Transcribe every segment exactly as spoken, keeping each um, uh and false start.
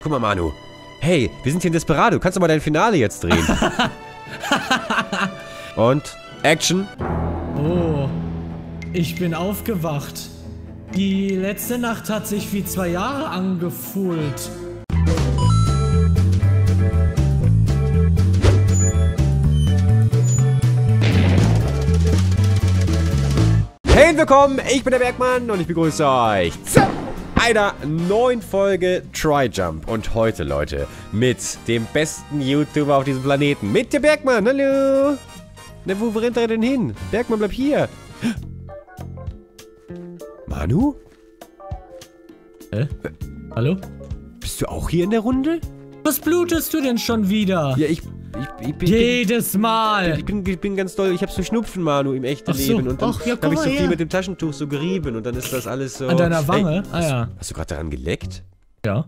Guck mal, Manu. Hey, wir sind hier in Desperado. Kannst du mal dein Finale jetzt drehen? Und Action. Oh, ich bin aufgewacht. Die letzte Nacht hat sich wie zwei Jahre angefühlt. Hey und willkommen, ich bin der Bergmann und ich begrüße euch zu einer neuen Folge Tryjump. Und heute, Leute, mit dem besten YouTuber auf diesem Planeten, mit dem Bergmann. Hallo. Na, wo rennt er denn hin? Bergmann, bleib hier. Manu? Hä? Hallo? Bist du auch hier in der Runde? Was blutest du denn schon wieder? Ja, ich... Ich, ich, ich, Jedes Mal! Ich bin, ich bin ganz doll, ich hab so Schnupfen, Manu, im echten Ach so. Leben. Und dann Ach, ja, hab ich so her. viel mit dem Taschentuch so gerieben und dann ist das alles so... An deiner Wange? Ey, ah ja. Hast du gerade daran geleckt? Ja.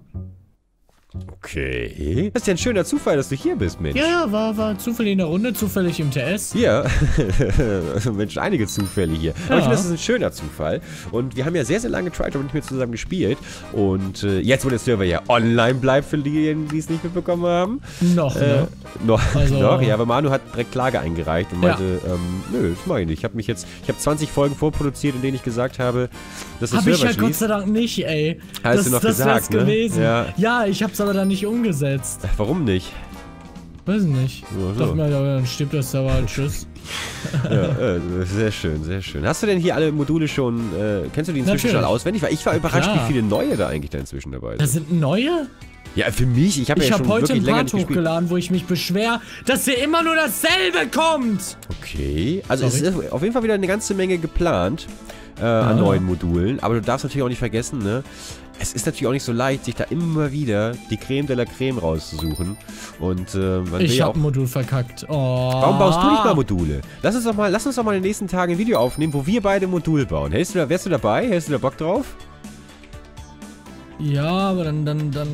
Okay. Das ist ja ein schöner Zufall, dass du hier bist, Mensch. Ja, ja, war, war zufällig in der Runde, zufällig im T S. Ja, Mensch, einige Zufälle hier. Aber Ja. ich finde, das ist ein schöner Zufall. Und wir haben ja sehr, sehr lange Tryjump nicht mehr zusammen gespielt. Und äh, jetzt, wo der Server ja online bleibt, für diejenigen, die es nicht mitbekommen haben. Noch, Äh, ne? noch, Also- noch, ja, aber Manu hat direkt Klage eingereicht und Ja. meinte, ähm, nö, das mach ich nicht. Ich habe mich jetzt, ich habe zwanzig Folgen vorproduziert, in denen ich gesagt habe, dass das Hab ich Server ja Gott schließt. sei Dank nicht, ey. Hast das, du noch das gesagt, wär's ne? gewesen. Ja. ja, ich hab's aber dann nicht umgesetzt. Warum nicht? Weiß nicht. Ja, so. Dachte mir, ja, dann stirbt das Server halt, tschüss. Ja, äh, sehr schön, sehr schön. Hast du denn hier alle Module schon, äh, kennst du die inzwischen Natürlich. schon auswendig? Weil ich war überrascht, klar. wie viele neue da eigentlich da inzwischen dabei Das sind. sind neue? Ja, für mich, ich habe Ich ja habe schon heute wirklich ein länger Part nicht gespielt. hochgeladen, wo ich mich beschwer, dass hier immer nur dasselbe kommt. Okay, also Sorry. es ist auf jeden Fall wieder eine ganze Menge geplant äh, an Ah. neuen Modulen. Aber du darfst natürlich auch nicht vergessen, ne? Es ist natürlich auch nicht so leicht, sich da immer wieder die Creme de la Creme rauszusuchen. Und äh, man will Ich ja hab auch... ein Modul verkackt. Oh. Warum baust du nicht mal Module? Lass uns doch mal, lass uns doch mal in den nächsten Tagen ein Video aufnehmen, wo wir beide Module bauen. Hältst du da, wärst du dabei? Hältst du da Bock drauf? Ja, aber dann, dann, dann...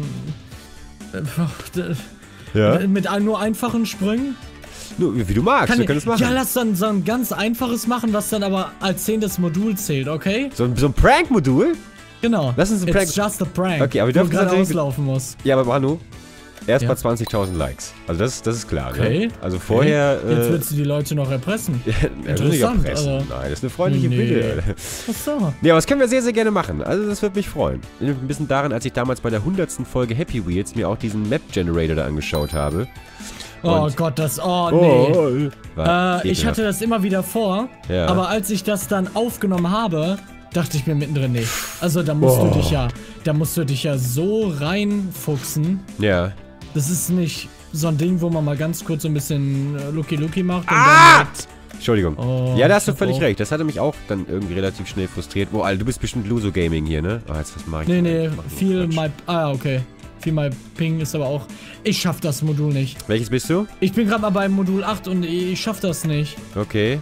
Ja. äh, Mit ein, nur einfachen Sprüngen? Nur, wie du magst, Kann wir ich, können es machen. ja, lass dann so ein ganz einfaches machen, was dann aber als zehntes Modul zählt, okay? So, ein- so ein Prank-Modul? Genau. Lass uns ein It's Prank- just a prank. Okay, aber wir wo dürfen gerade natürlich- auslaufen muss. Ja, aber Manu, erst Ja. mal zwanzigtausend Likes. Also das, das ist klar, Okay. ne? Also vorher... Okay. Jetzt äh, willst du die Leute noch erpressen. ja, das ist nicht Interessant, erpressen. also- Nein, das ist eine freundliche Nee. Bitte. Ach so. Ja, aber das können wir sehr, sehr gerne machen. Also das würde mich freuen. Ein bisschen daran, als ich damals bei der hundertsten Folge Happy Wheels mir auch diesen Map-Generator da angeschaut habe. Oh Und- Gott, das... Oh, nee. Oh, war Äh, ich ekelhaft. hatte das immer wieder vor, Ja. aber als ich das dann aufgenommen habe, dachte ich mir mittendrin, nee. Also da musst Oh. du dich ja, da musst du dich ja so reinfuchsen. Ja. Das ist nicht so ein Ding, wo man mal ganz kurz so ein bisschen äh, Lucky-Lucky macht und Ah! dann direkt, Entschuldigung. Oh, ja, da hast du ich hab völlig auch- recht. Das hatte mich auch dann irgendwie relativ schnell frustriert. Oh, Alter, du bist bestimmt Luso Gaming hier, ne? Oh, jetzt was mach ich Nee, denn? nee, Ich mach nur viel Quatsch. mal... Ah, okay. Viel mal Ping ist aber auch... Ich schaff das Modul nicht. Welches bist du? Ich bin gerade mal beim Modul acht und ich schaff das nicht. Okay.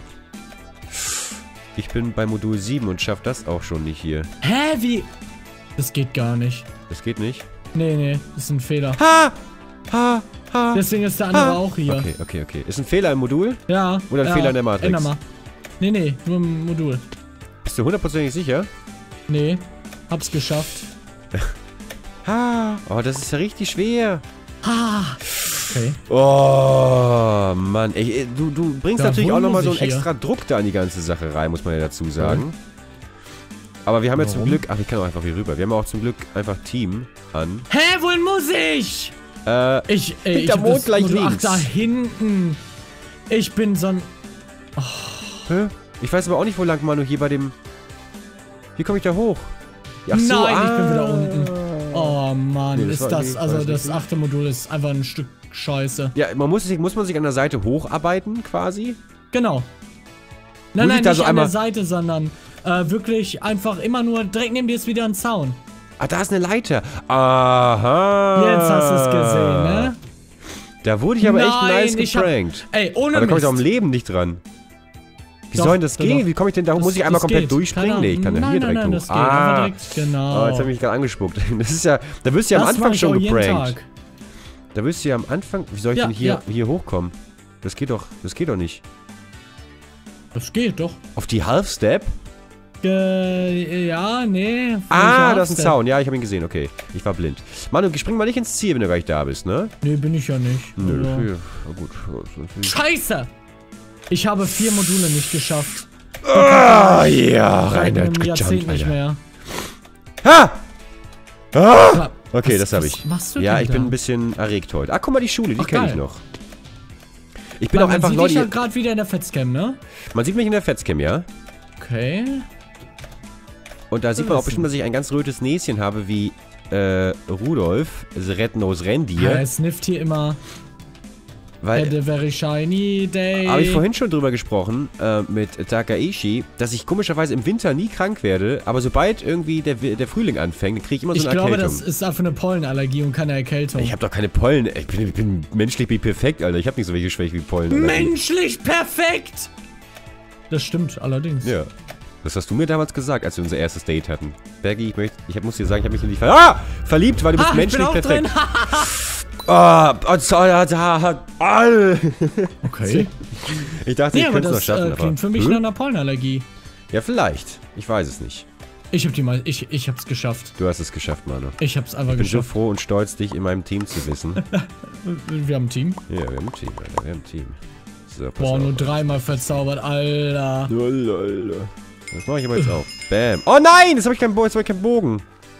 Ich bin bei Modul sieben und schaff das auch schon nicht hier. Hä, wie... Das geht gar nicht. Das geht nicht. Nee, nee, das ist ein Fehler. Ha! Ha! Ha! Deswegen ist der andere Ah. auch hier. Okay, okay, okay. Ist ein Fehler im Modul? Ja. Oder ein ja, Fehler in der Matrix? Änder mal. Nee, nee, nur im Modul. Bist du hundertprozentig sicher? Nee, hab's geschafft. Ha! Oh, das ist ja richtig schwer. Ah. Okay. Oh, Mann. Ey, du, du bringst Ja, natürlich wo auch nochmal muss so einen ich hier? extra Druck da in die ganze Sache rein, muss man ja dazu sagen. Aber wir haben ja zum Warum? Glück... Ach, ich kann auch einfach hier rüber. Wir haben auch zum Glück einfach Team an. Hä, wohin muss ich? Äh, Ich, ey, ich Hinter hab Mond das gleich Modul, links. Ach, da hinten. Ich bin so ein... hä? Ich weiß aber auch nicht, wo lang, Manu, hier bei dem... Wie komme ich da hoch? Ach so, Nein, ich bin ah. wieder unten. Oh Mann, Nee, das ist war das... irgendwie- Also weiß das nicht. achte Modul ist einfach ein Stück Scheiße. Ja, man muss, sich, muss man sich an der Seite hocharbeiten, quasi. Genau. Nein, Muss ich nein, da nicht so an einmal- der Seite, sondern äh, wirklich einfach immer nur... Direkt neben dir ist wieder ein Zaun. Ah, da ist eine Leiter. Aha. Jetzt hast du es gesehen, ne? Da wurde ich aber echt Nein, nice ich hab- geprankt. Ey, ohne Aber da komme ich Mist. doch im Leben nicht dran. Wie Doch, soll denn das doch, gehen? doch. Wie komme ich denn da hoch? Das- Muss ich einmal das komplett geht. durchspringen? Keine Nee, ich kann ja Ahnung. hier Nein, direkt nein, nein, hoch. das geht. Einfach Ah. direkt, genau. Oh, jetzt habe ich mich gerade angespuckt. Das ist ja... Da wirst du ja am Das Anfang mach ich schon auch jeden geprankt. Tag. Da wirst du ja am Anfang... Wie soll ich Ja, denn hier, ja. hier hochkommen? Das geht doch... Das geht doch nicht. Das geht doch. Auf die Half-Step? Äh, ja, nee. Ah, das ist ein Zaun. Ja, ich habe ihn gesehen. Okay, ich war blind. Manu, spring mal nicht ins Ziel, wenn du gleich da bist, ne? Nee, bin ich ja nicht. Nö, Also. ja, gut. Scheiße! Ich habe vier Module nicht geschafft. Ah, ja, Seit rein einem Jahrzehnt nicht mehr. Ha! Ah! Okay, was, das habe was ich. machst du ja, denn ich da? bin ein bisschen erregt heute. Ah, guck mal, die Schule, die Ach, kenne ich geil. noch. Ich bin Man, auch einfach man sieht Leute. dich ja gerade wieder in der Fetzcam, ne? Man sieht mich in der Fetzcam, ja? Okay. Und da sieht man auch bestimmt, dass ich ein ganz rötes Näschen habe, wie äh, Rudolf, the Red-Nosed Reindeer. Er snifft hier immer. Weil, Had a very shiny day. habe ich vorhin schon drüber gesprochen, äh, mit Takaishi, dass ich komischerweise im Winter nie krank werde, aber sobald irgendwie der, der Frühling anfängt, kriege ich immer so Ich eine glaube, Erkältung. das ist einfach eine Pollenallergie und keine Erkältung. Ich habe doch keine Pollen. Ich bin, ich bin menschlich bin perfekt, Alter. Ich habe nicht so welche Schwäche wie Pollen. Menschlich perfekt! Das stimmt, allerdings. Ja. Das hast du mir damals gesagt, als wir unser erstes Date hatten. Bergi, ich möchte, ich hab, muss dir sagen, ich habe mich in dich ver ah! verliebt, weil du bist Ah, menschlich ich bin auch perfekt. drin. Ah, oh, so, da, da, all. Okay. Ich dachte, Nee, ich aber könnte es noch das schaffen, äh, klingt für mich Hm? nach einer Pollenallergie. Ja, vielleicht. Ich weiß es nicht. Ich hab die mal, ich, ich hab's geschafft. Du hast es geschafft, Manu. Ich hab's einfach Ich bin so geschafft. froh und stolz, dich in meinem Team zu wissen. Wir haben ein Team. Ja, wir haben ein Team, Alter. Wir haben ein Team. So, pass Boah, auf. nur dreimal verzaubert, Alter. Alter. Das mache ich aber jetzt auch. Bam. Oh nein, jetzt habe ich keinen Bogen. Jetzt hab ich keinen Bogen.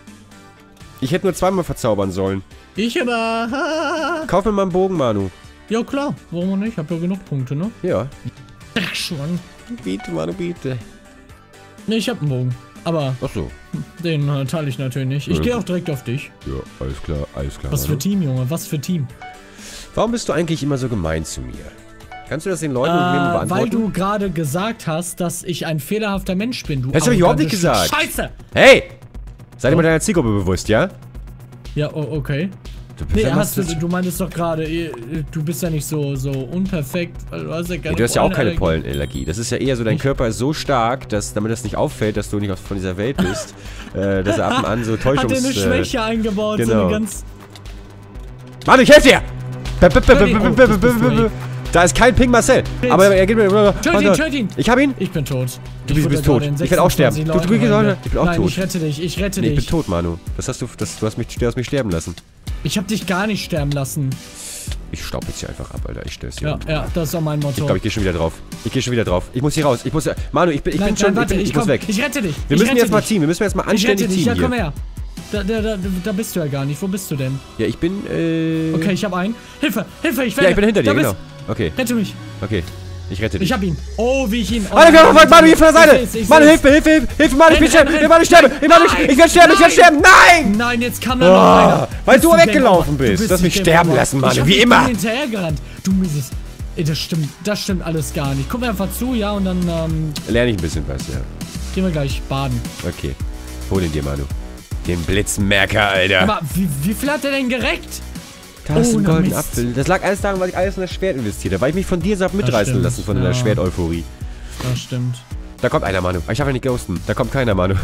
Ich hätte nur zweimal verzaubern sollen. Ich aber. Kauf mir mal einen Bogen, Manu. Ja klar, warum nicht? Ich hab ja genug Punkte, ne? Ja. Ach, schon. Bitte, Manu, bitte. Ne, ich hab einen Bogen. Aber Ach so. den äh, teile ich natürlich nicht. Ich Ja. gehe auch direkt auf dich. Ja, alles klar, alles klar. Was für Manu. Team, Junge, was für Team. Warum bist du eigentlich immer so gemein zu mir? Kannst du das den Leuten äh, Äh, beantworten? weil du gerade gesagt hast, dass ich ein fehlerhafter Mensch bin. Du Das hab ich überhaupt nicht arrogante gesagt. Scheiße! Hey! Sei dir mal deiner Zielgruppe bewusst, ja? Ja, oh, okay. Du bist Nee, ja hast du, was- du meintest doch gerade, eh, du bist ja nicht so, so unperfekt, weil du hast ja keine Nee, du hast ja auch keine Pollenallergie. Pollenallergie. Das ist ja eher so, dein Körper ist so stark, dass, damit das nicht auffällt, dass du nicht aus- von dieser Welt bist, äh, dass er ab und an so Hat Täuschungs... er eine äh, Schwäche eingebaut, so genau. eine ganz... Mann, ich helf dir! B- b- b- b- Töt ihn. b- Oh, b- das b- bist du, b- ey. Da ist kein Ping Marcel. Aber er geht mir... Töt ihn, töt ihn! Ich hab ihn. Ich bin tot. Du bist- bist tot. Ich werd auch sterben. Du- du- du- ich bin auch Nein, tot. ich rette dich, ich rette Nee, ich bin dich. tot, Manu. Das hast du... Das, du, hast mich, du hast mich sterben lassen. Ich hab dich gar nicht sterben lassen. Ich staub jetzt hier einfach ab, Alter. Ich stöß hier. Ja, um. ja, das ist auch mein Motto. Ich glaube, ich gehe schon wieder drauf. Ich gehe schon wieder drauf. Ich muss hier raus. Ich muss... Manu, ich bin, ich nein, bin schon... nein, warte, ich bin, ich, ich muss komm, weg. ich rette dich. Wir ich müssen rette jetzt mal dich. Team. Wir müssen jetzt mal Ich rette anständig dich, Team ja, hier. komm her. Da, da, da, da bist du ja gar nicht. Wo bist du denn? Ja, ich bin... Äh... Okay, ich hab einen. Hilfe, Hilfe, ich werde... Ja, ich bin hinter dir, da bist- genau. Okay, Rette mich. okay. Ich rette dich. Ich hab ihn. Oh, wie ich ihn... Oh, Alter, wir haben nein, Manu hier von der Seite! ich seh's, ich Manu, seh's. hilf mir, hilf mir, hilf mir, Manu, ich bin Renn, sterben! renn, Ich Manu, ich sterbe! Ich Manu, Nein, ich werde sterben, ich werde nein. sterben! Nein! Nein, jetzt kam da noch einer. Weil Bist du Game weggelaufen Over. bist. Du Du hast mich Game sterben Over. lassen, Manu, Ich hab wie dich immer. hinterhergerannt. Du mieses... Ey, das stimmt, das stimmt alles gar nicht. Guck mir einfach zu, ja, und dann ähm, Lerne ich ein bisschen was, ja. gehen wir gleich baden. Okay. Hol ihn dir, Manu. Den Blitzmerker, Alter. Aber wie, wie viel hat er denn gereckt? Da hast du Oh, einen na goldenen Mist. Apfel. Das lag alles daran, weil ich alles in das Schwert investiert habe. Weil ich mich von dir so hab mitreißen stimmt, lassen, von ja. deiner Schwert-Euphorie. Das stimmt. Da kommt einer, Manu. Ich darf ja nicht ghosten. Da kommt keiner, Manu.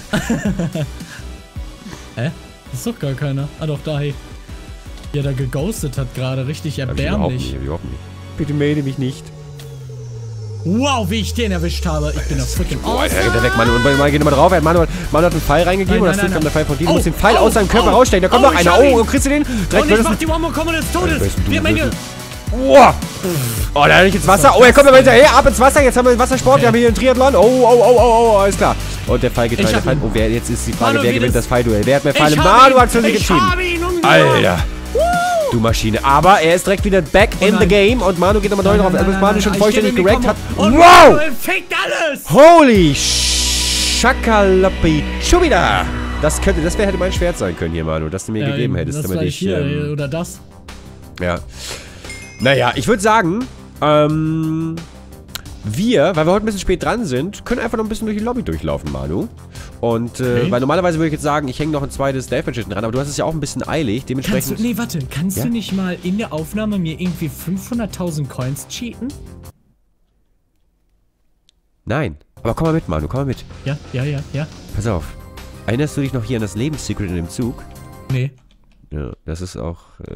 Hä? Das ist doch gar keiner. Ah doch, da, hey. Ja, da geghostet hat gerade. Richtig Hab ich überhaupt erbärmlich. nicht, überhaupt nicht. Bitte melde mich nicht. Wow, wie ich den erwischt habe. Ich bin da freaking Oh, Alter, rennt er weg, Manu. Und mal geh nochmal drauf. Er hat Manu, Manu hat einen Pfeil reingegeben Nein, und das nein, Ding nein, kommt der Pfeil von dir. Du Oh, musst den Pfeil oh, aus seinem Körper oh, rausstecken. Da kommt oh, noch ich einer. hab ihn. Oh, kriegst du den? Direkt Und ich wird mach das... die Wombo-Komme des Todes. Wer ist denn du? Wir Menge. Oh, oh, da hat ich ins Wasser. Oh, er kommt aber hinterher. Ab ins Wasser. Jetzt haben wir den Wassersport. Wir haben hier einen Triathlon. Oh, oh, oh, oh, oh, alles klar. Und der Pfeil geht Ich rein. Der hab Pfeil. ihn. Oh, wer, jetzt ist die Frage, Manu, wer wie gewinnt das- das Pfeilduell? Wer hat mehr Pfeile? Ich Manu hab hat für sich ihn. Ich entschieden. habe ihn. Und Alter. Du Maschine. Aber er ist direkt wieder back in nein. the game. Und Manu geht nochmal neu Nein, drauf. nein, Also nein, Manu nein, schon nein, vollständig ich geh in die gerackt hat. Kombo. Und Wow! Manuel fickt alles. Holy Schakalapi Schubida! Das könnte, das wäre hätte mein Schwert sein können hier, Manu, das du mir Ja, gegeben eben, hättest, das damit war ich, hier, ähm, oder das. ja. Naja, ich würde sagen, ähm, wir, weil wir heute ein bisschen spät dran sind, können einfach noch ein bisschen durch die Lobby durchlaufen, Manu. Und, äh, Okay. weil normalerweise würde ich jetzt sagen, ich hänge noch ein zweites Deathmatch hinten dran, aber du hast es ja auch ein bisschen eilig, Kannst dementsprechend... du, nee, warte, kannst Ja? du nicht mal in der Aufnahme mir irgendwie fünfhunderttausend Coins cheaten? Nein, aber komm mal mit, Manu, komm mal mit. Ja, ja, ja, ja. Pass auf. Erinnerst du dich noch hier an das Lebenssecret in dem Zug? Nee. Ja, das ist auch... Äh,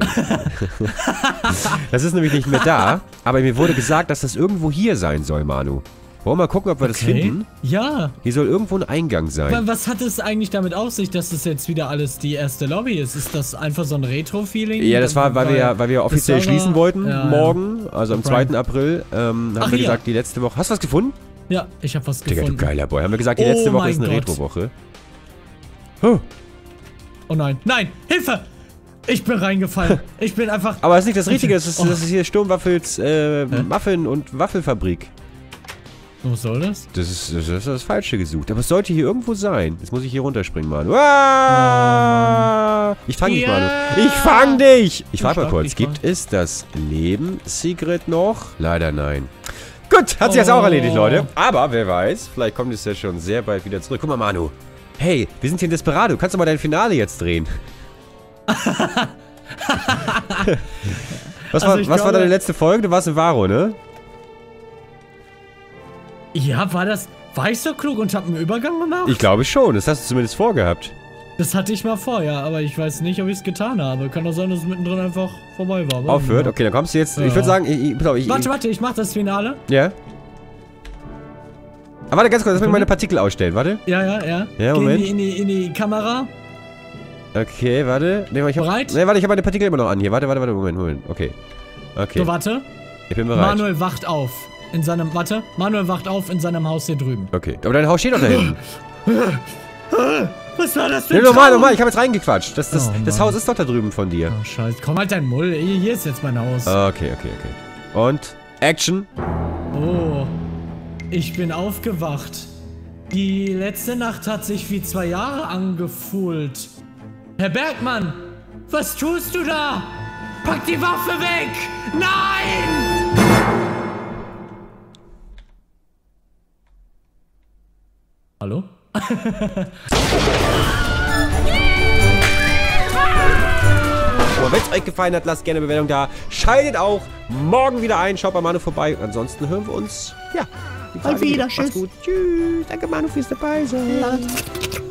das ist nämlich nicht mehr da, aber mir wurde gesagt, dass das irgendwo hier sein soll, Manu. Wollen wir mal gucken, ob wir Okay. das finden? Ja. Hier soll irgendwo ein Eingang sein. Aber was hat es eigentlich damit auf sich, dass das jetzt wieder alles die erste Lobby ist? Ist das einfach so ein Retro-Feeling? Ja, das war, weil wir ja, weil wir offiziell das Server- schließen wollten, Ja, morgen, also am Prime. zweiten April, ähm, haben Ach, wir hier. gesagt, die letzte Woche. Hast du was gefunden? Ja, ich habe was Digga, gefunden. du geiler Boy. Haben wir gesagt, die Oh letzte Woche ist mein eine Gott. Retro-Woche. Huh. Oh nein, nein, Hilfe! Ich bin reingefallen. Ich bin einfach... Aber das ist nicht das Richtige, das ist, Oh. das ist hier Sturmwaffels äh, Muffin- und Waffelfabrik. Was soll das? Das ist, das ist das Falsche gesucht. Aber es sollte hier irgendwo sein. Jetzt muss ich hier runterspringen, Manu. Ah! Ich fang dich, Ja. Manu. Ich fang dich! Ich frage mal schlag kurz, dich gibt mal. es das Leben-Secret noch? Leider nein. Gut, hat sich jetzt auch Oh. erledigt, Leute. Aber wer weiß, vielleicht kommt es ja schon sehr bald wieder zurück. Guck mal, Manu. Hey, wir sind hier in Desperado. Kannst du mal dein Finale jetzt drehen? was war, Also ich was war glaube- deine letzte Folge? Du warst in Varo, ne? Ja, war das... War ich so klug und hab einen Übergang gemacht? Ich glaube schon. Das hast du zumindest vorgehabt. Das hatte ich mal vor, ja, aber ich weiß nicht, ob ich es getan habe. Kann doch sein, dass es mittendrin einfach vorbei war. Warte Aufhört? mal. Okay, dann kommst du jetzt. Ich Ja. würde sagen, ich, ich, pass auf, ich, Warte, warte, ich mach das Finale. Ja. Aber warte ganz kurz, lass mich meine Partikel ausstellen. Warte. Ja, ja, ja. Ja, Geh Moment. In die, in die, in die Kamera. Okay, warte. Nee, ich hab, Bereit? Nee, warte, ich habe meine Partikel immer noch an hier. Warte, warte, warte, Moment, Moment. Okay. Okay. So, warte. Ich bin bereit. Manuel wacht auf. In seinem, warte. Manuel wacht auf in seinem Haus hier drüben. Okay. Aber dein Haus steht doch da hinten. Was war das für Nee, ein normal, Traum? normal. Ich habe jetzt reingequatscht. Das, das, Oh, das Mann. Haus ist doch da drüben von dir. Oh, scheiße. Komm halt dein Mull. Hier hier ist jetzt mein Haus. Okay, okay, okay. Und Action. Oh. Ich bin aufgewacht. Die letzte Nacht hat sich wie zwei Jahre angefühlt. Herr Bergmann, was tust du da? Pack die Waffe weg! Nein! Hallo? Wenn es euch gefallen hat, lasst gerne eine Bewertung da. Schaltet auch morgen wieder ein. Schaut bei Manu vorbei. Und ansonsten hören wir uns, ja, die Tage wieder. Macht's Tschüss. gut. Tschüss. Danke, Manu, fürs dabei sein.